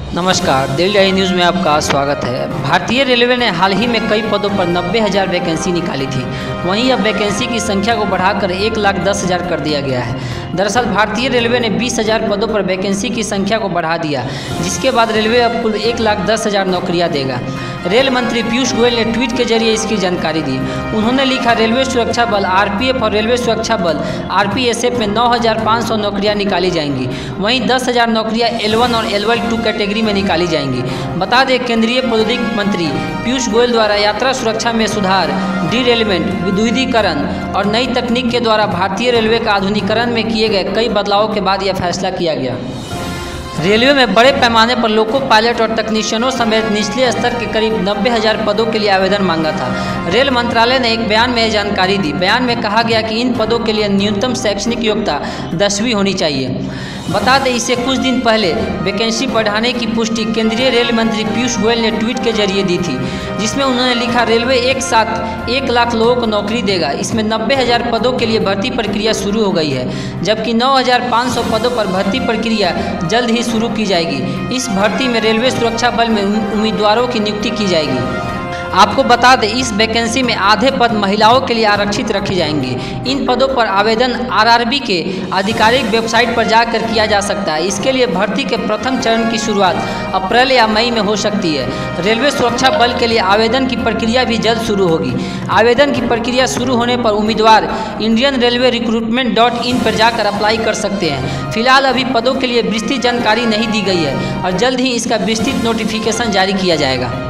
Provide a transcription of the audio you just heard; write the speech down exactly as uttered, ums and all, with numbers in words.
नमस्कार, दिल्ली न्यूज़ में आपका स्वागत है। भारतीय रेलवे ने हाल ही में कई पदों पर नब्बे हज़ार वैकेंसी निकाली थी। वहीं अब वैकेंसी की संख्या को बढ़ाकर एक लाख दस हज़ार कर दिया गया है। दरअसल भारतीय रेलवे ने बीस हज़ार पदों पर वैकेंसी की संख्या को बढ़ा दिया, जिसके बाद रेलवे अब कुल एक लाख दस हज़ार नौकरियाँ देगा। रेल मंत्री पीयूष गोयल ने ट्वीट के जरिए इसकी जानकारी दी। उन्होंने लिखा, रेलवे सुरक्षा बल आर पी एफ और रेलवे सुरक्षा बल आर पी एस एफ में नौ हज़ार पाँच सौ नौकरियाँ निकाली जाएंगी। वहीं दस हज़ार नौकरियाँ एल वन और एल वन टू कैटेगरी में निकाली जाएंगी। बता दें, केंद्रीय प्रौद्योगिकी मंत्री पीयूष गोयल द्वारा यात्रा सुरक्षा में सुधार, डीरेलमेंट, विद्युतीकरण और नई तकनीक के द्वारा भारतीय रेलवे का आधुनिकीकरण में किए गए कई बदलावों के बाद यह फैसला किया गया। रेलवे में बड़े पैमाने पर लोको पायलट और तकनीशियनों समेत निचले स्तर के करीब नब्बे हज़ार पदों के लिए आवेदन मांगा था। रेल मंत्रालय ने एक बयान में यह जानकारी दी। बयान में कहा गया कि इन पदों के लिए न्यूनतम शैक्षणिक योग्यता दसवीं होनी चाहिए। बता दें, इससे कुछ दिन पहले वैकेंसी बढ़ाने की पुष्टि केंद्रीय रेल मंत्री पीयूष गोयल ने ट्वीट के जरिए दी थी, जिसमें उन्होंने लिखा, रेलवे एक साथ एक लाख लोगों को नौकरी देगा। इसमें नब्बे हज़ार पदों के लिए भर्ती प्रक्रिया शुरू हो गई है, जबकि नौ हज़ार पाँच सौ पदों पर भर्ती प्रक्रिया जल्द ही शुरू की जाएगी। इस भर्ती में रेलवे सुरक्षा बल में उम्मीदवारों की नियुक्ति की जाएगी। आपको बता दें, इस वैकेंसी में आधे पद महिलाओं के लिए आरक्षित रखे जाएंगे। इन पदों पर आवेदन आर आर बी के आधिकारिक वेबसाइट पर जाकर किया जा सकता है। इसके लिए भर्ती के प्रथम चरण की शुरुआत अप्रैल या मई में हो सकती है। रेलवे सुरक्षा बल के लिए आवेदन की प्रक्रिया भी जल्द शुरू होगी। आवेदन की प्रक्रिया शुरू होने पर उम्मीदवार Indian railway recruitment dot in पर जाकर अप्लाई कर सकते हैं। फिलहाल अभी पदों के लिए विस्तृत जानकारी नहीं दी गई है और जल्द ही इसका विस्तृत नोटिफिकेशन जारी किया जाएगा।